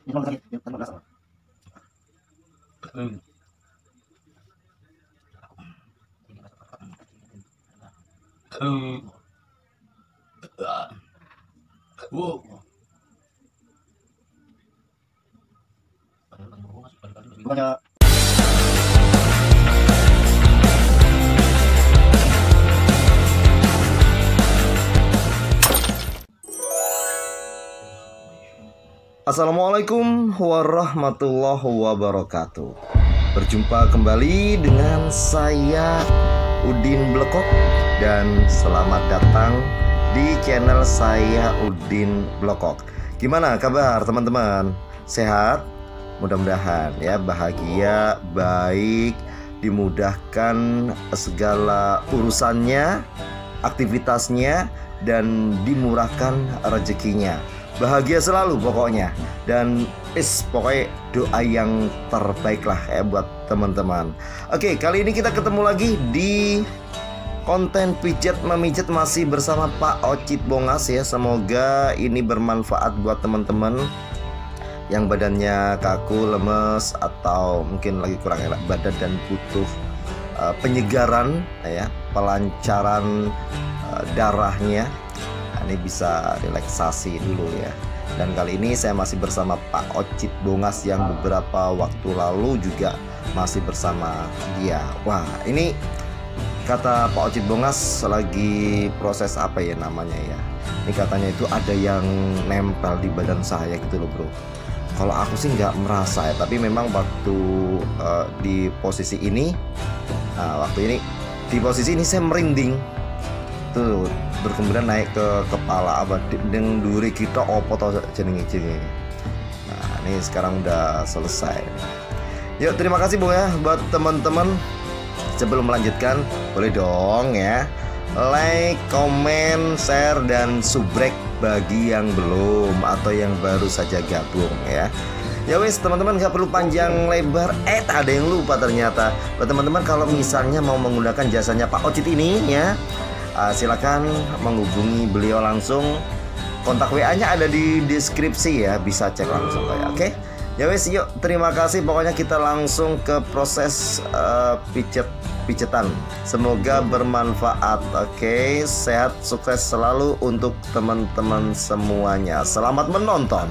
Assalamualaikum warahmatullahi wabarakatuh. Berjumpa kembali dengan saya Udin Blekok, dan selamat datang di channel saya Udin Blekok. Gimana kabar teman-teman? Sehat? Mudah-mudahan ya, bahagia, baik, dimudahkan segala urusannya, aktivitasnya, dan dimurahkan rezekinya. Bahagia selalu pokoknya. Dan pokoknya doa yang terbaik lah ya buat teman-teman. Oke, kali ini kita ketemu lagi di konten pijat memijat masih bersama Pak Ocit Bongas ya. Semoga ini bermanfaat buat teman-teman yang badannya kaku, lemes, atau mungkin lagi kurang enak badan dan butuh penyegaran ya, pelancaran darahnya. Ini bisa relaksasi dulu ya. Dan kali ini saya masih bersama Pak Ocit Bongas yang beberapa waktu lalu juga masih bersama dia. Wah, ini kata Pak Ocit Bongas lagi proses apa ya namanya ya. Ini katanya itu ada yang nempel di badan saya gitu loh bro. Kalau aku sih nggak merasa ya, tapi memang waktu di posisi ini, di posisi ini saya merinding tuh, berkemudian naik ke kepala apa dengan duri kita opo atau jenenge. Nah ini sekarang udah selesai. Yuk, terima kasih Bung ya buat teman-teman. Sebelum melanjutkan, boleh dong ya like, komen, share, dan subrek bagi yang belum atau yang baru saja gabung ya. Ya wes teman-teman, nggak perlu panjang lebar. Ada yang lupa ternyata. Buat teman-teman kalau misalnya mau menggunakan jasanya Pak Ocit ini ya, silakan menghubungi beliau langsung. Kontak WA-nya ada di deskripsi ya, bisa cek langsung ya. Oke. Ya wes, yuk, terima kasih. Pokoknya kita langsung ke proses pijetan. Semoga bermanfaat. Oke, sehat, sukses selalu untuk teman-teman semuanya. Selamat menonton.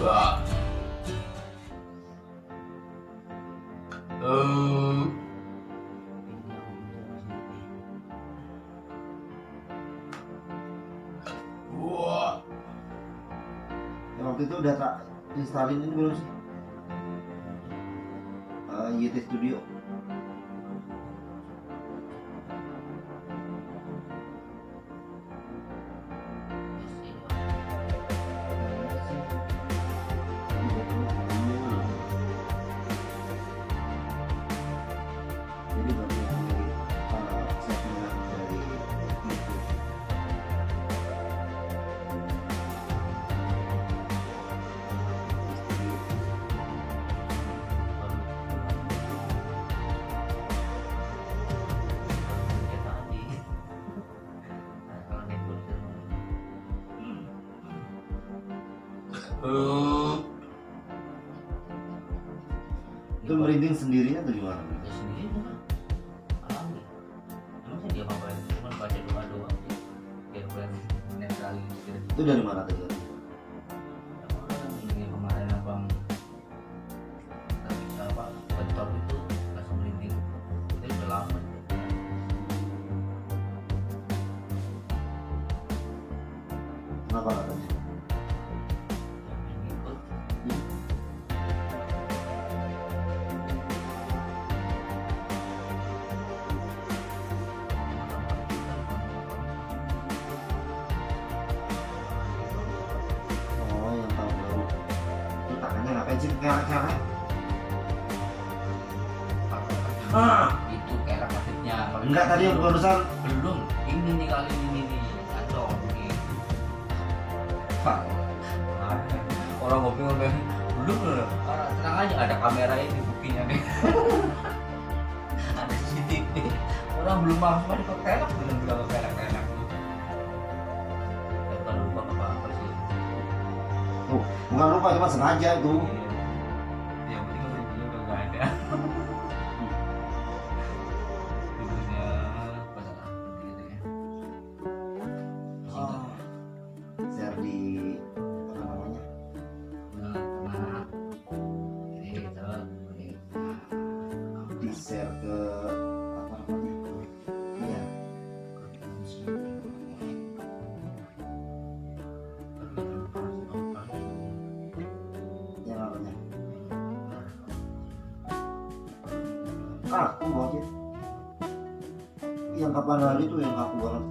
Waktu itu udah tak instalin ini belum sih? YT Studio. Jadi berarti segmen dari YouTube. Itu merinding sendirinya atau gimana? Ya sendiri kan alami. Emang dia ngapain? Cuma baca doa doang sih. Biar bulan netral gitu. Itu dari mana tadi? Yang kemarin abang apa bentor itu langsung merinding. Itu udah lama. Kenapa katanya? Kerek-kerek. Itu kerek maksudnya. Enggak, tadi yang barusan belum. Ini nih kali ini nih. Kacau nih. Orang ngopi-ngopi belum loh. Tenang aja, ada kamera ini buktinya nih. Ada CCTV. Orang belum masuk aja kok kerek, belum bilang kerek-kerek. Bukan lupa apa-apa sih. Tuh, bukan lupa, cuma sengaja itu. ya. Tidurnya pas gitu ya. Oh, share di apa namanya? Nah, ini gitu. Di share ke apa namanya? Iya. Yang namanya? Kaku banget. Yang kapan hari tuh yang kaku banget.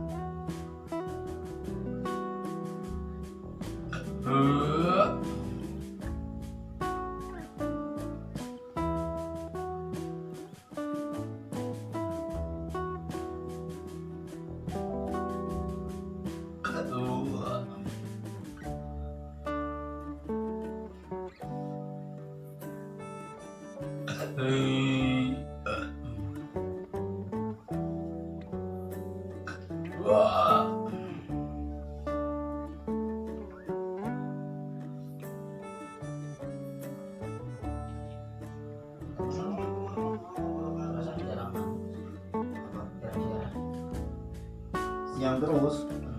Siang terus.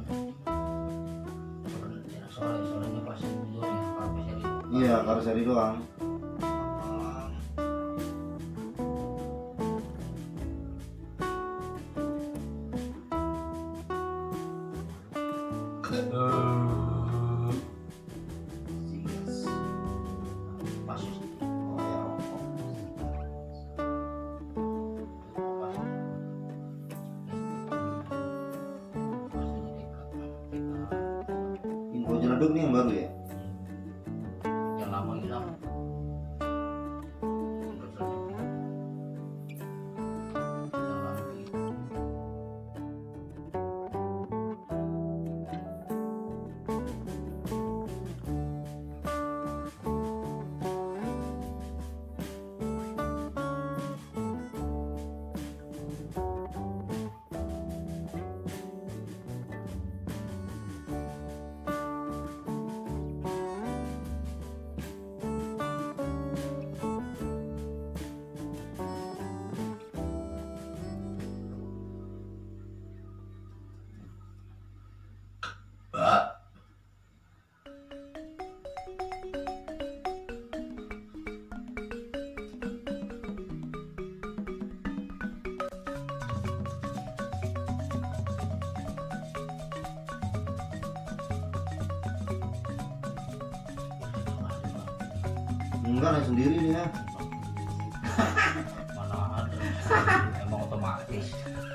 Sorenya pas tidurnya habis dari Iya, karoseri doang. pas Oh ya, rokok. Info Jeleduk nih yang baru ya. yang lama hilang. Enggak, naik sendiri dia. Mana ada emang otomatis.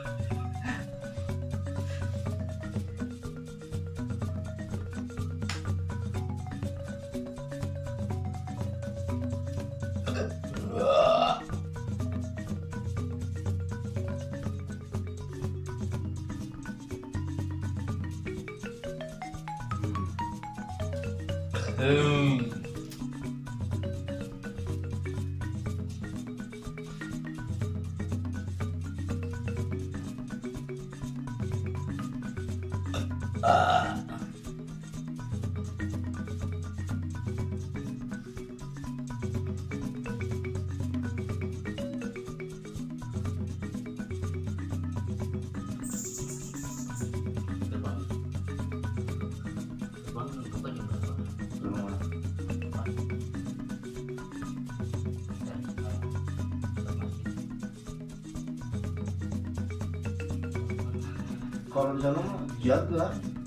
Kalau di sana mah jaga.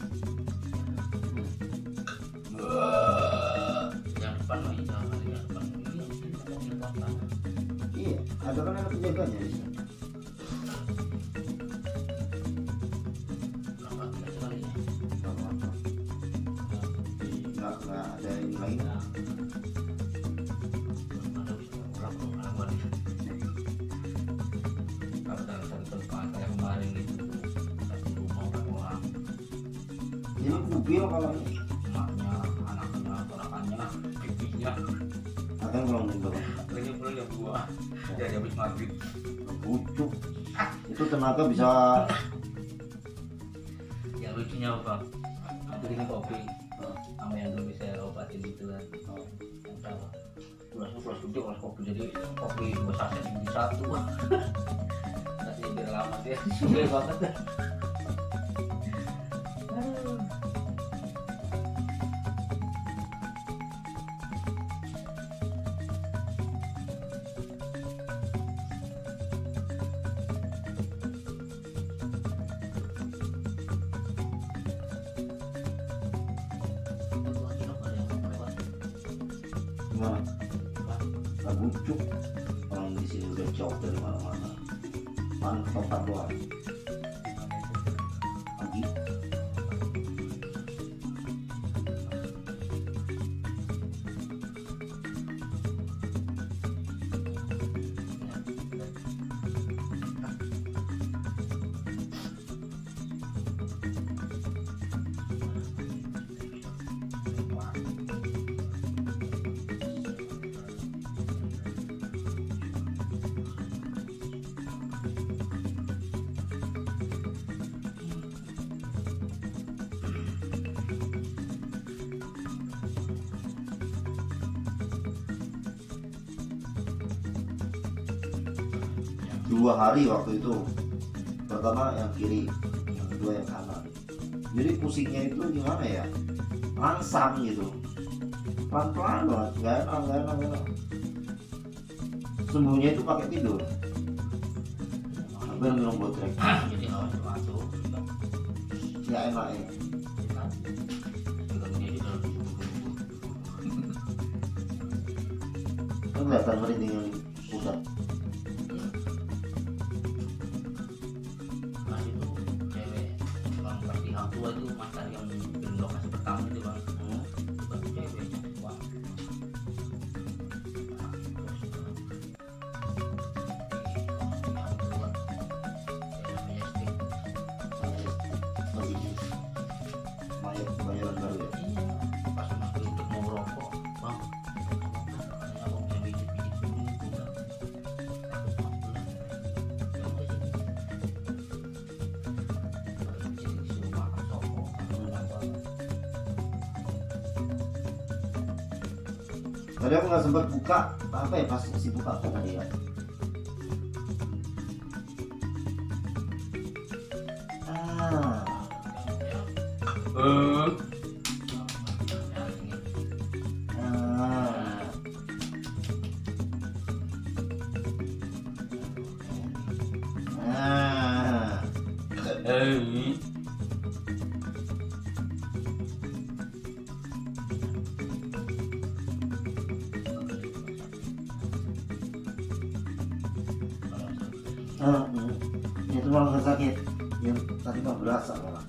Yang depan mah iya, yang depan iya, Iya, ada kan ada penjaganya di sini. Nggak ada yang lain. Ini kubil kalau ini. Emaknya, anaknya, ponakannya, pipinya, Akan kalau mundur. lagi pulang jam 2 ya habis maghrib. Bucuk. Itu tenaga bisa. Yang lucunya apa? Aku bikin kopi sama yang dulu bisa obatin gitu kan. Yang sama. kelas gede kelas kopi, jadi kopi 2 saset jadi 1 nanti biar lama dia suka banget dah. Gimana? Lagu cuk, orang di sini udah jauh dari mana-mana. Mana ke tempat doang. Pagi. Dua hari waktu itu, pertama yang kiri, yang kedua yang kanan. Jadi pusingnya itu gimana ya, langsam gitu, pelan-pelan banget, nggak enak. Sembuhnya itu pakai tidur, hampir minum botrek, Jadi lawan masuk nggak enak ya. Kan kelihatan merinding yang di pusat. Mas itu cewek bang pas di hang tua itu mas tadi yang di lokasi pertama itu bang, itu kan ceweknya bang. Mayat kebayaran baru ya. Iya, pas mas untuk mau rokok bang, katanya abang bisa pijit dulu itu bang. Takut mas pulang. Ya udah sini. Jadi disuruh makan sopok, enak banget. Tadi aku nggak sempat buka apa ya, pas si buka apa tadi ya. Ah, ah. Ah. Itu malah nggak sakit, yang tadi mah berasa malah.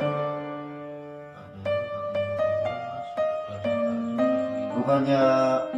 Bukannya